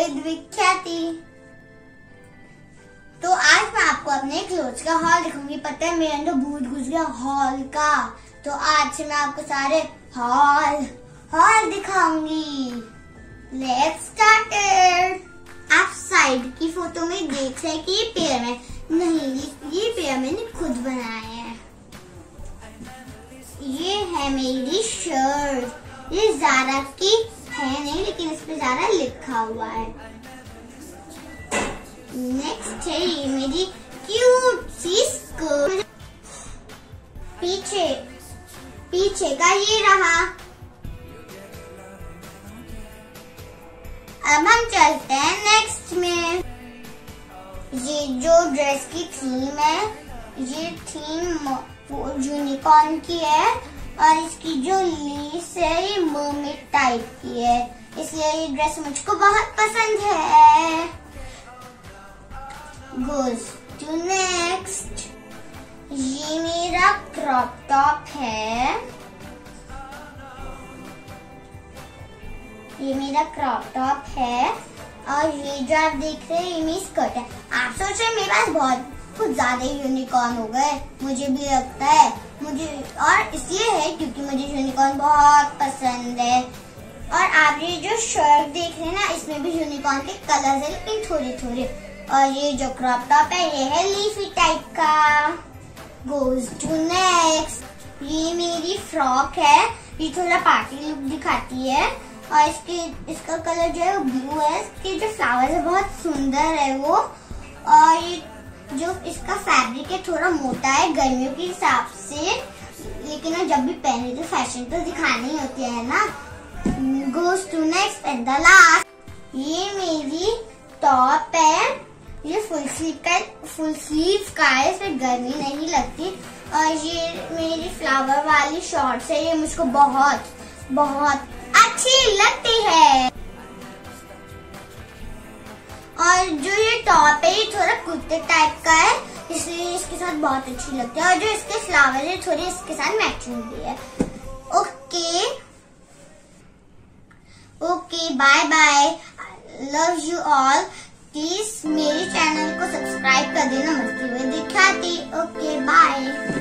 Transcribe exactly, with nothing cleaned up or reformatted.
With विख्याति। तो आज मैं आपको अपने क्लोथ्स का हॉल दिखाऊंगी। पता है मेरे अंदर भूत घुस गया हॉल का, तो आज से मैं आपको सारे हॉल हॉल दिखाऊंगी। Let's start. आप साइड की फोटो में देख रहे हैं कि ये पेयर है, नहीं ये पेयर मैंने खुद बनाया है। ये है मेरी शर्ट, ये ज़ारा की है नहीं लेकिन इस पे ज़ारा लिखा हुआ है। नेक्स्ट है ये मेरी क्यूट सी स्कर्ट। पीछे पीछे का ये रहा। अब हम चलते हैं नेक्स्ट में। ये जो ड्रेस की थीम है, ये थीम यूनिकॉर्न की है और इसकी जो लेस है ये मर्मेड टाइप की है, इसलिए ये ड्रेस मुझको बहुत पसंद है। Goes to next। ये मेरा क्रॉप टॉप है, ये मेरा क्रॉप टॉप है और ये जो आप देख रहे हैं ये मेरी स्कर्ट है। आप सोच रहे हैं मेरे पास बहुत कुछ ज्यादा यूनिकॉर्न हो गए, मुझे भी लगता है मुझे, और इसलिए है क्योंकि मुझे यूनिकॉर्न बहुत पसंद है। और आप ये जो शर्ट देख रहे हैं ना, इसमें भी यूनिकॉर्न के कलर्स है लेकिन थोड़े थोड़े। और ये जो क्रॉप टॉप है ये है लीफी टाइप का। Goes to next. ये मेरी फ्रॉक है, ये थोड़ा पार्टी लुक दिखाती है और इसके इसका कलर जो है वो ब्लू है। इसके जो फ्लावर्स है बहुत सुंदर है वो, और ये जो इसका फैब्रिक है थोड़ा मोटा है गर्मियों के हिसाब से, लेकिन जब भी पहने तो फैशन तो दिखानी ही होती है ना। Goes to next and the last. ये मेरी टॉप है, ये फुल स्लीव का फुल स्लीव का है, इसमें गर्मी नहीं लगती। और ये मेरी फ्लावर वाली शॉर्ट्स है, ये मुझको बहुत बहुत अच्छी लगती है। और जो ये टॉप है ये थोड़ा कुर्ते टाइप का है, इसलिए इसके साथ बहुत अच्छी लगती है। और जो इसके फ्लावर है थोड़ी इसके साथ मैचिंग भी है। Okay okay bye bye, love you all. Please मेरे चैनल को सब्सक्राइब कर देना, मस्ती में दिखाती। ओके बाय।